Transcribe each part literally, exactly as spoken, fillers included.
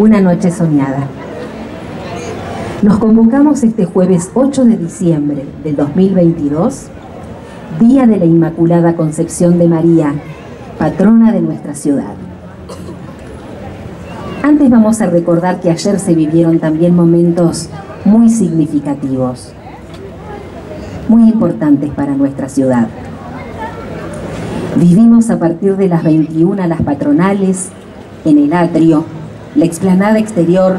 Una noche soñada. Nos convocamos este jueves ocho de diciembre del dos mil veintidós, Día de la Inmaculada Concepción de María, patrona de nuestra ciudad. Antes vamos a recordar que ayer se vivieron también momentos muy significativos, muy importantes para nuestra ciudad. Vivimos a partir de las veintiuna las patronales en el atrio, la explanada exterior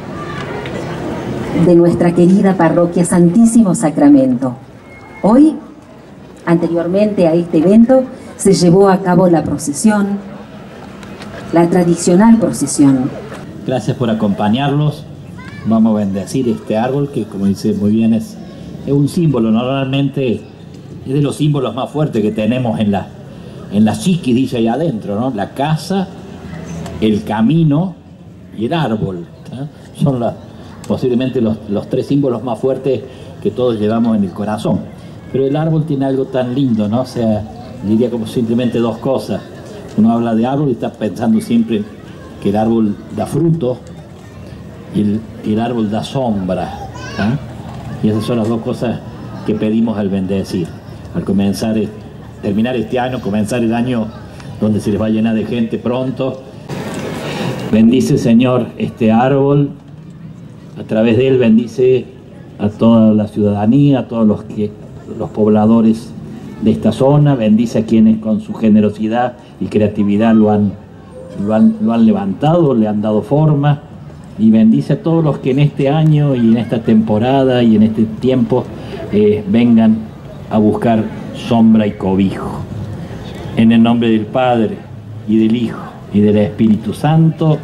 de nuestra querida parroquia Santísimo Sacramento. Hoy, anteriormente a este evento, se llevó a cabo la procesión, la tradicional procesión. Gracias por acompañarlos. Vamos a bendecir este árbol que, como dice muy bien, es, es un símbolo. Normalmente es de los símbolos más fuertes que tenemos en la, en la psiquis, dice ahí adentro, ¿no? La casa, el camino y el árbol, ¿eh? Son las, posiblemente los, los tres símbolos más fuertes que todos llevamos en el corazón. Pero el árbol tiene algo tan lindo, ¿no? O sea, diría como simplemente dos cosas. Uno habla de árbol y está pensando siempre que el árbol da fruto y el, y el árbol da sombra, ¿eh? Y esas son las dos cosas que pedimos al bendecir. Al comenzar, terminar este año, comenzar el año donde se les va a llenar de gente pronto. Bendice, Señor, este árbol. A través de él bendice a toda la ciudadanía, a todos los, que, los pobladores de esta zona. Bendice a quienes con su generosidad y creatividad lo han, lo han, lo han levantado, le han dado forma. Y bendice a todos los que en este año y en esta temporada y en este tiempo eh, vengan a buscar sombra y cobijo. En el nombre del Padre y del Hijo y del Espíritu Santo.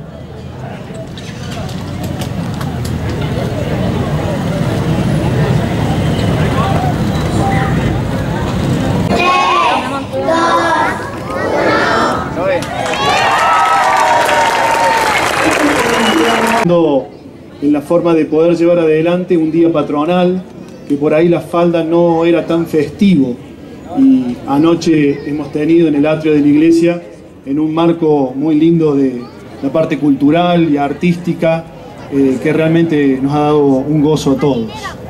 En la forma de poder llevar adelante un día patronal, que por ahí la falda no era tan festivo, y anoche hemos tenido en el atrio de la iglesia, en un marco muy lindo de la parte cultural y artística, eh, que realmente nos ha dado un gozo a todos.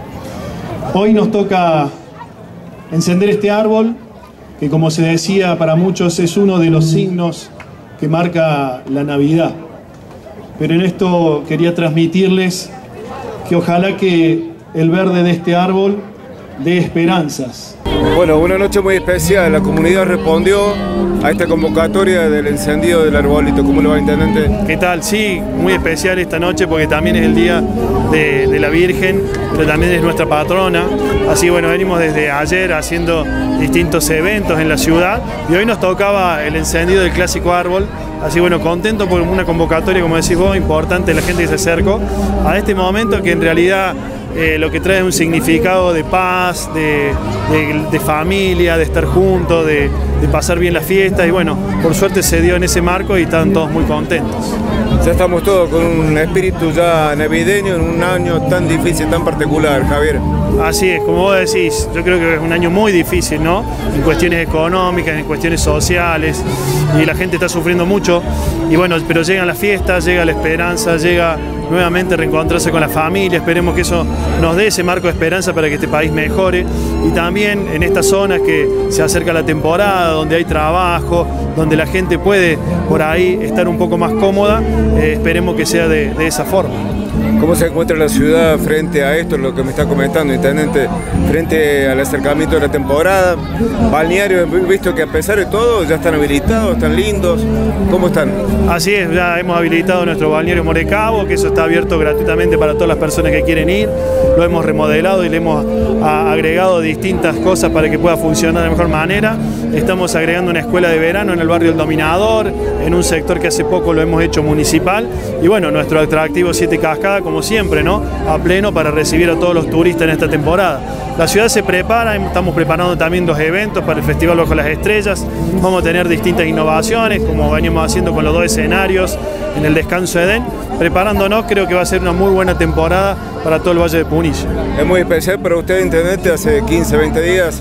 Hoy nos toca encender este árbol, que como se decía para muchos es uno de los signos que marca la Navidad. Pero en esto quería transmitirles que ojalá que el verde de este árbol dé esperanzas. Bueno, una noche muy especial. La comunidad respondió a esta convocatoria del encendido del arbolito. ¿Cómo lo va, intendente? ¿Qué tal? Sí, muy especial esta noche porque también es el día de, de la Virgen, pero también es nuestra patrona. Así bueno, venimos desde ayer haciendo distintos eventos en la ciudad y hoy nos tocaba el encendido del clásico árbol. Así bueno, contento por una convocatoria, como decís vos, importante, la gente que se acercó a este momento que en realidad eh, lo que trae es un significado de paz, de, de, de familia, de estar juntos, de, de pasar bien las fiestas y bueno, por suerte se dio en ese marco y están todos muy contentos. Ya estamos todos con un espíritu ya navideño en un año tan difícil, tan particular, Javier. Así es, como vos decís, yo creo que es un año muy difícil, ¿no? En cuestiones económicas, en cuestiones sociales, y la gente está sufriendo mucho, y bueno, pero llegan las fiestas, llega la esperanza, llega nuevamente reencontrarse con la familia, esperemos que eso nos dé ese marco de esperanza para que este país mejore, y también en estas zonas que se acerca la temporada, donde hay trabajo, donde la gente puede por ahí estar un poco más cómoda, eh, esperemos que sea de, de esa forma. ¿Cómo se encuentra la ciudad frente a esto, lo que me está comentando, intendente, frente al acercamiento de la temporada? Balneario, he visto que a pesar de todo ya están habilitados, están lindos. ¿Cómo están? Así es, ya hemos habilitado nuestro balneario Morecabo, que eso está abierto gratuitamente para todas las personas que quieren ir. Lo hemos remodelado y le hemos agregado distintas cosas para que pueda funcionar de mejor manera. Estamos agregando una escuela de verano en el barrio El Dominador, en un sector que hace poco lo hemos hecho municipal. Y bueno, nuestro atractivo Siete Cascadas, como siempre, ¿no? A pleno para recibir a todos los turistas en esta temporada. La ciudad se prepara, estamos preparando también dos eventos para el Festival Bajo las Estrellas. Vamos a tener distintas innovaciones, como venimos haciendo con los dos escenarios en el Descanso Edén. Preparándonos, creo que va a ser una muy buena temporada para todo el Valle de Punilla. Es muy especial para usted, intendente, hace quince, veinte días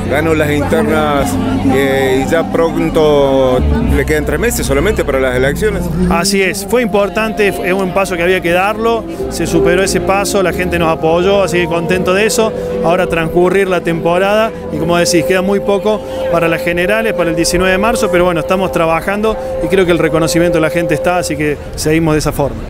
ganó las internas eh, y ya pronto le quedan tres meses solamente para las elecciones. Así es, fue importante, es un paso que había que darlo, se superó ese paso, la gente nos apoyó, así que contento de eso. Ahora transcurrir la temporada y como decís, queda muy poco para las generales, para el diecinueve de marzo, pero bueno, estamos trabajando y creo que el reconocimiento de la gente está, así que seguimos de esa forma.